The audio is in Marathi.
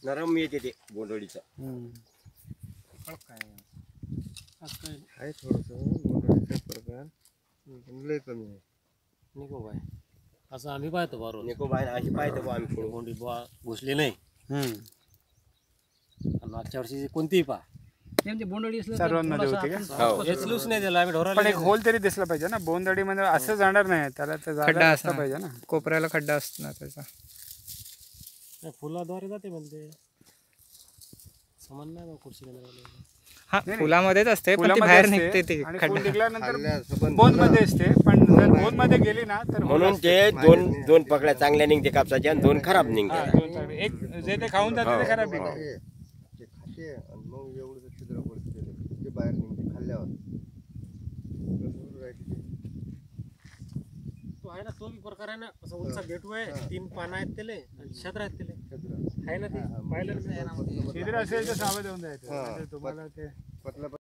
नरम येते ते बोंडोळीचं. आहे थोडंसं बोंडोळीचा प्रकार लय कमी आहे. निको बाय असं आम्ही पाहतो बरोबर निको बाहेर अशी पाहतो बा आम्ही पुढे. कोंडी बुवा घुसली नाही. आणि मागच्या वर्षी कोणतीही पहा सर्वांमध्ये होते का? वेचलूच नाही त्याला आम्ही ढोराला पण एक होल तरी दिसला पाहिजे ना, बोंदडी मध्ये असं जाणार नाही, त्याला खड्डा असला पाहिजे ना, कोपऱ्याला खड्डा असतो ना त्याचा. फुलाद्वारे जाते म्हणते समान नाही खुर्ची. हा फुलामध्येच असते पण ती बाहेर निघते ती खड्डा निघल्यानंतर बोन मध्ये असते, पण जर बोन मध्ये गेली ना तर म्हणून ते दोन पकड्या चांगल्या निघते कापसाच्या आणि 2 खराब निघते. एक जे ते खाऊन जाते ते खराब निघते. ते खाते आणि मग एवढं छिद्र पडते ते बाहेर निघते खाल्ल्यावर. तो आहे ना तो बी प्रकार आहे ना, असं उंचा बेटू आहे, 3 पानं आहेत त्याले आणि छत्र आहेत त्याले आहे ना, ते पाहिलं छिद्र असेल तर सावध होऊन जायचं तुम्हाला ते.